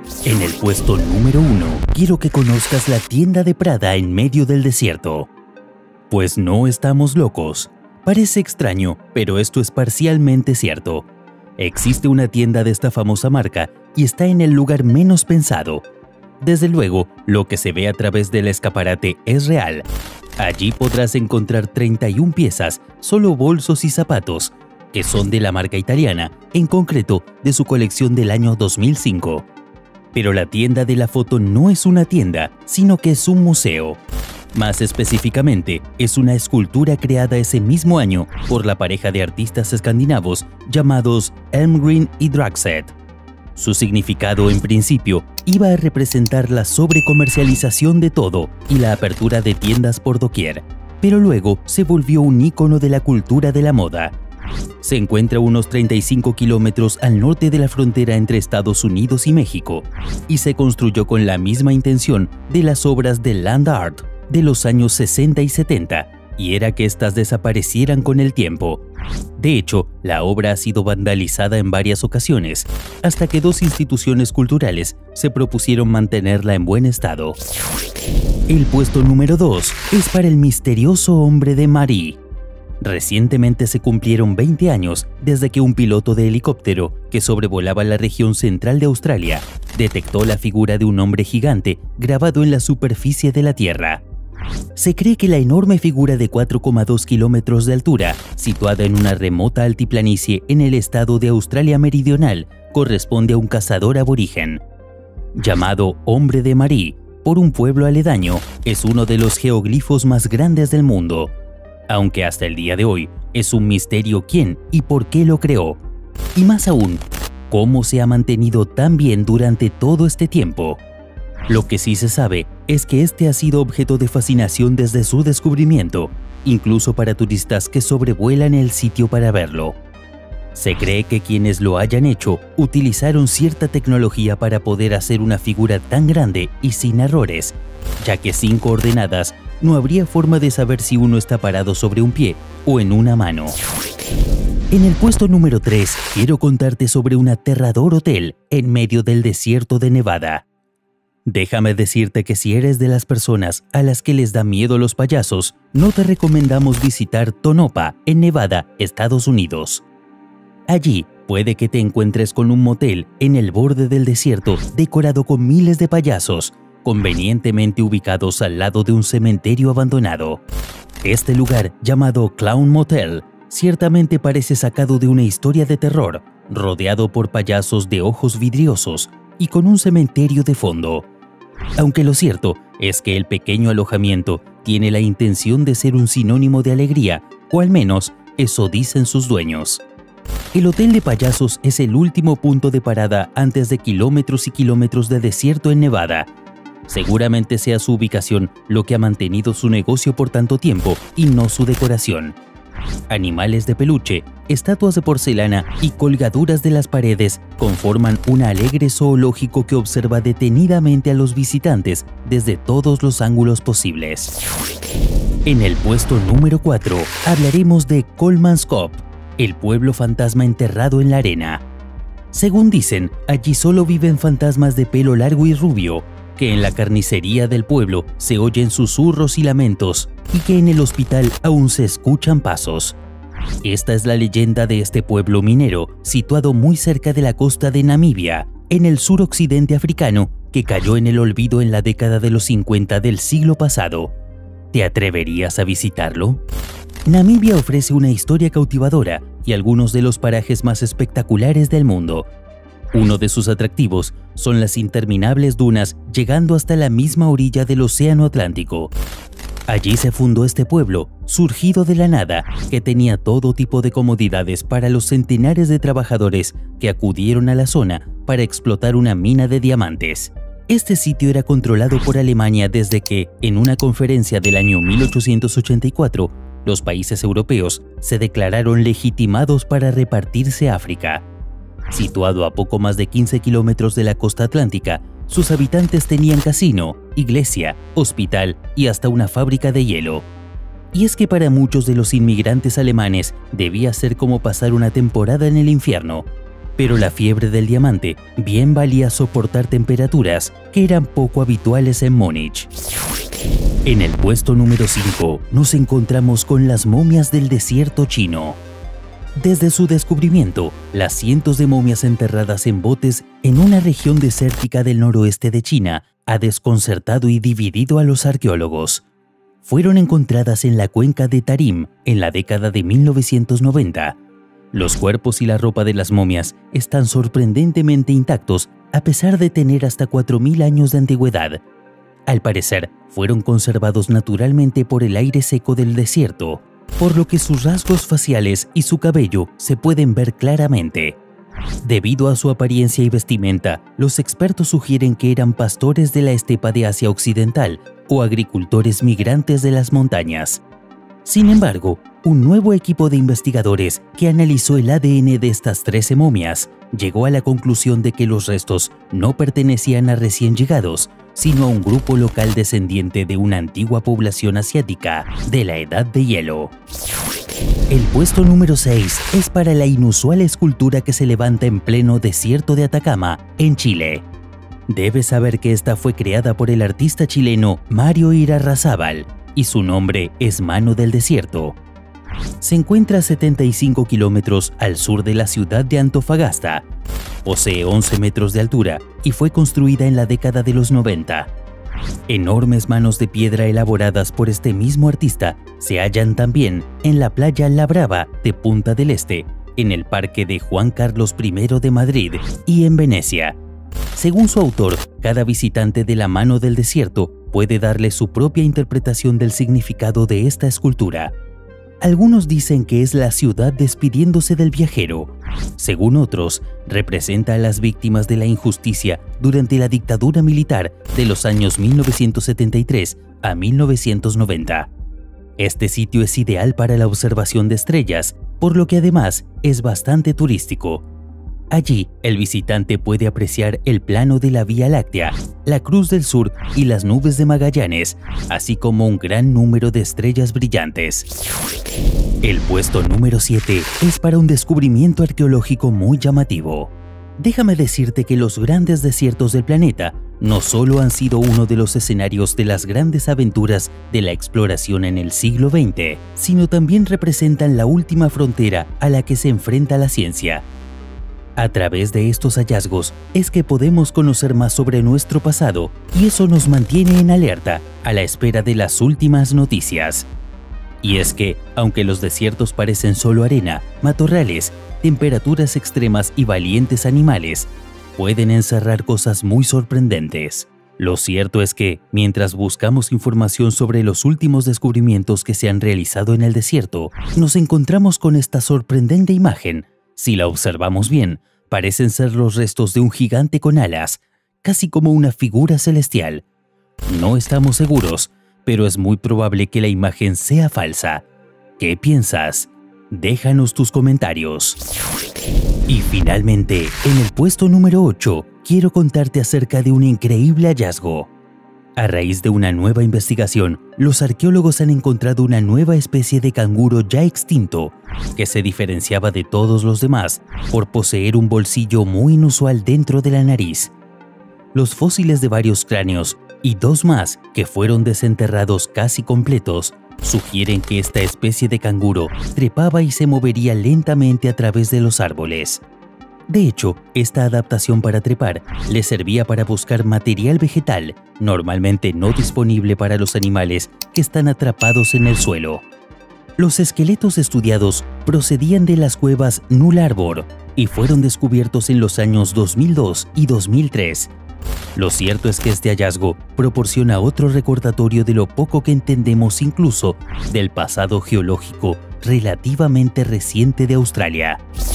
En el puesto número 1, quiero que conozcas la tienda de Prada en medio del desierto. Pues no estamos locos. Parece extraño, pero esto es parcialmente cierto. Existe una tienda de esta famosa marca y está en el lugar menos pensado. Desde luego, lo que se ve a través del escaparate es real. Allí podrás encontrar 31 piezas, solo bolsos y zapatos, que son de la marca italiana, en concreto de su colección del año 2005. Pero la tienda de la foto no es una tienda, sino que es un museo. Más específicamente, es una escultura creada ese mismo año por la pareja de artistas escandinavos llamados Elmgreen y Dragset. Su significado, en principio, iba a representar la sobrecomercialización de todo y la apertura de tiendas por doquier, pero luego se volvió un ícono de la cultura de la moda. Se encuentra a unos 35 kilómetros al norte de la frontera entre Estados Unidos y México, y se construyó con la misma intención de las obras de Land Art de los años 60 y 70, y era que éstas desaparecieran con el tiempo. De hecho, la obra ha sido vandalizada en varias ocasiones, hasta que dos instituciones culturales se propusieron mantenerla en buen estado. El puesto número 2 es para el misterioso hombre de Marie. Recientemente se cumplieron 20 años desde que un piloto de helicóptero que sobrevolaba la región central de Australia detectó la figura de un hombre gigante grabado en la superficie de la Tierra. Se cree que la enorme figura de 4,2 kilómetros de altura, situada en una remota altiplanicie en el estado de Australia Meridional, corresponde a un cazador aborigen. Llamado Hombre de Marie por un pueblo aledaño, es uno de los geoglifos más grandes del mundo. Aunque hasta el día de hoy es un misterio quién y por qué lo creó. Y más aún, cómo se ha mantenido tan bien durante todo este tiempo. Lo que sí se sabe es que este ha sido objeto de fascinación desde su descubrimiento, incluso para turistas que sobrevuelan el sitio para verlo. Se cree que quienes lo hayan hecho utilizaron cierta tecnología para poder hacer una figura tan grande y sin errores, ya que sin coordenadas no habría forma de saber si uno está parado sobre un pie o en una mano. En el puesto número 3, quiero contarte sobre un aterrador hotel en medio del desierto de Nevada. Déjame decirte que si eres de las personas a las que les da miedo los payasos, no te recomendamos visitar Tonopah, en Nevada, Estados Unidos. Allí puede que te encuentres con un motel en el borde del desierto decorado con miles de payasos, convenientemente ubicados al lado de un cementerio abandonado. Este lugar, llamado Clown Motel, ciertamente parece sacado de una historia de terror, rodeado por payasos de ojos vidriosos y con un cementerio de fondo. Aunque lo cierto es que el pequeño alojamiento tiene la intención de ser un sinónimo de alegría, o al menos eso dicen sus dueños. El hotel de payasos es el último punto de parada antes de kilómetros y kilómetros de desierto en Nevada. Seguramente sea su ubicación lo que ha mantenido su negocio por tanto tiempo y no su decoración. Animales de peluche, estatuas de porcelana y colgaduras de las paredes conforman un alegre zoológico que observa detenidamente a los visitantes desde todos los ángulos posibles. En el puesto número 4 hablaremos de Coleman's Cove, el pueblo fantasma enterrado en la arena. Según dicen, allí solo viven fantasmas de pelo largo y rubio, que en la carnicería del pueblo se oyen susurros y lamentos, y que en el hospital aún se escuchan pasos. Esta es la leyenda de este pueblo minero, situado muy cerca de la costa de Namibia, en el suroccidente africano, que cayó en el olvido en la década de los 50 del siglo pasado. ¿Te atreverías a visitarlo? Namibia ofrece una historia cautivadora y algunos de los parajes más espectaculares del mundo. Uno de sus atractivos son las interminables dunas llegando hasta la misma orilla del Océano Atlántico. Allí se fundó este pueblo, surgido de la nada, que tenía todo tipo de comodidades para los centenares de trabajadores que acudieron a la zona para explotar una mina de diamantes. Este sitio era controlado por Alemania desde que, en una conferencia del año 1884, los países europeos se declararon legitimados para repartirse África. Situado a poco más de 15 kilómetros de la costa atlántica, sus habitantes tenían casino, iglesia, hospital y hasta una fábrica de hielo. Y es que para muchos de los inmigrantes alemanes debía ser como pasar una temporada en el infierno. pero la fiebre del diamante bien valía soportar temperaturas que eran poco habituales en Múnich. En el puesto número 5 nos encontramos con las momias del desierto chino. Desde su descubrimiento, las cientos de momias enterradas en botes en una región desértica del noroeste de China ha desconcertado y dividido a los arqueólogos. Fueron encontradas en la cuenca de Tarim en la década de 1990. Los cuerpos y la ropa de las momias están sorprendentemente intactos a pesar de tener hasta 4000 años de antigüedad. Al parecer, fueron conservados naturalmente por el aire seco del desierto, por lo que sus rasgos faciales y su cabello se pueden ver claramente. Debido a su apariencia y vestimenta, los expertos sugieren que eran pastores de la estepa de Asia Occidental o agricultores migrantes de las montañas. Sin embargo, un nuevo equipo de investigadores que analizó el ADN de estas 13 momias llegó a la conclusión de que los restos no pertenecían a recién llegados, sino a un grupo local descendiente de una antigua población asiática de la Edad de Hielo. El puesto número 6 es para la inusual escultura que se levanta en pleno desierto de Atacama, en Chile. Debes saber que esta fue creada por el artista chileno Mario Irarrázaval y su nombre es Mano del Desierto. Se encuentra a 75 kilómetros al sur de la ciudad de Antofagasta. Posee 11 metros de altura y fue construida en la década de los 90. Enormes manos de piedra elaboradas por este mismo artista se hallan también en la playa La Brava de Punta del Este, en el Parque de Juan Carlos I de Madrid y en Venecia. Según su autor, cada visitante de la Mano del Desierto puede darle su propia interpretación del significado de esta escultura. Algunos dicen que es la ciudad despidiéndose del viajero. Según otros, representa a las víctimas de la injusticia durante la dictadura militar de los años 1973 a 1990. Este sitio es ideal para la observación de estrellas, por lo que además es bastante turístico. Allí, el visitante puede apreciar el plano de la Vía Láctea, la Cruz del Sur y las nubes de Magallanes, así como un gran número de estrellas brillantes. El puesto número 7 es para un descubrimiento arqueológico muy llamativo. Déjame decirte que los grandes desiertos del planeta no solo han sido uno de los escenarios de las grandes aventuras de la exploración en el siglo XX, sino también representan la última frontera a la que se enfrenta la ciencia. A través de estos hallazgos es que podemos conocer más sobre nuestro pasado y eso nos mantiene en alerta a la espera de las últimas noticias. Y es que, aunque los desiertos parecen solo arena, matorrales, temperaturas extremas y valientes animales, pueden encerrar cosas muy sorprendentes. Lo cierto es que, mientras buscamos información sobre los últimos descubrimientos que se han realizado en el desierto, nos encontramos con esta sorprendente imagen. Si la observamos bien, parecen ser los restos de un gigante con alas, casi como una figura celestial. No estamos seguros, pero es muy probable que la imagen sea falsa. ¿Qué piensas? Déjanos tus comentarios. Y finalmente, en el puesto número 8, quiero contarte acerca de un increíble hallazgo. A raíz de una nueva investigación, los arqueólogos han encontrado una nueva especie de canguro ya extinto, que se diferenciaba de todos los demás por poseer un bolsillo muy inusual dentro de la nariz. Los fósiles de varios cráneos y dos más que fueron desenterrados casi completos sugieren que esta especie de canguro trepaba y se movería lentamente a través de los árboles. De hecho, esta adaptación para trepar le servía para buscar material vegetal, normalmente no disponible para los animales que están atrapados en el suelo. Los esqueletos estudiados procedían de las cuevas Null Arbor y fueron descubiertos en los años 2002 y 2003. Lo cierto es que este hallazgo proporciona otro recordatorio de lo poco que entendemos incluso del pasado geológico relativamente reciente de Australia.